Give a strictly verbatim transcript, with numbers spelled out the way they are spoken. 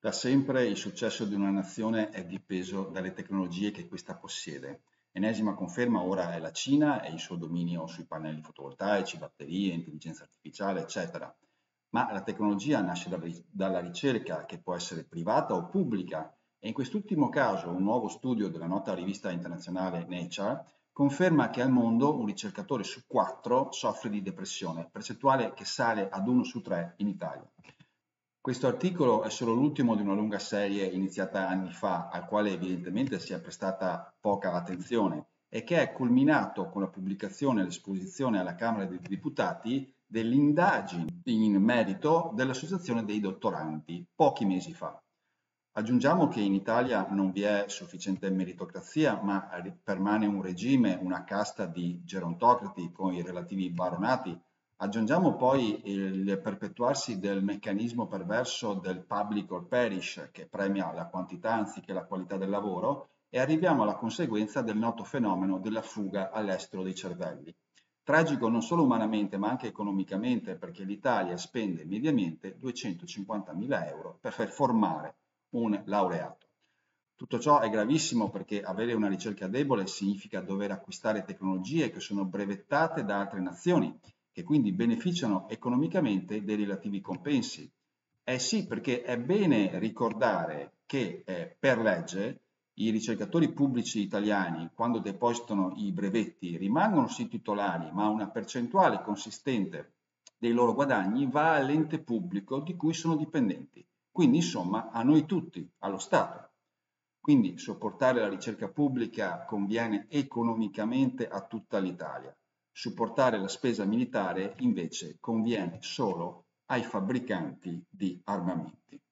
Da sempre il successo di una nazione è dipeso dalle tecnologie che questa possiede. Ennesima conferma ora è la Cina e il suo dominio sui pannelli fotovoltaici, batterie, intelligenza artificiale, eccetera. Ma la tecnologia nasce dalla ri- dalla ricerca, che può essere privata o pubblica, e in quest'ultimo caso un nuovo studio della nota rivista internazionale Nature conferma che al mondo un ricercatore su quattro soffre di depressione, percentuale che sale ad uno su tre in Italia. Questo articolo è solo l'ultimo di una lunga serie iniziata anni fa, al quale evidentemente si è prestata poca attenzione e che è culminato con la pubblicazione e l'esposizione alla Camera dei Deputati dell'indagine in merito dell'Associazione dei Dottoranti pochi mesi fa. Aggiungiamo che in Italia non vi è sufficiente meritocrazia, ma permane un regime, una casta di gerontocrati con i relativi baronati. Aggiungiamo poi il perpetuarsi del meccanismo perverso del public or perish, che premia la quantità anziché la qualità del lavoro, e arriviamo alla conseguenza del noto fenomeno della fuga all'estero dei cervelli. Tragico non solo umanamente ma anche economicamente, perché l'Italia spende mediamente duecentocinquantamila euro per far formare un laureato. Tutto ciò è gravissimo perché avere una ricerca debole significa dover acquistare tecnologie che sono brevettate da altre nazioni, che quindi beneficiano economicamente dei relativi compensi. Eh sì, perché è bene ricordare che eh, per legge i ricercatori pubblici italiani, quando depositano i brevetti, rimangono sì titolari, ma una percentuale consistente dei loro guadagni va all'ente pubblico di cui sono dipendenti. Quindi, insomma, a noi tutti, allo Stato. Quindi supportare la ricerca pubblica conviene economicamente a tutta l'Italia. Supportare la spesa militare invece conviene solo ai fabbricanti di armamenti.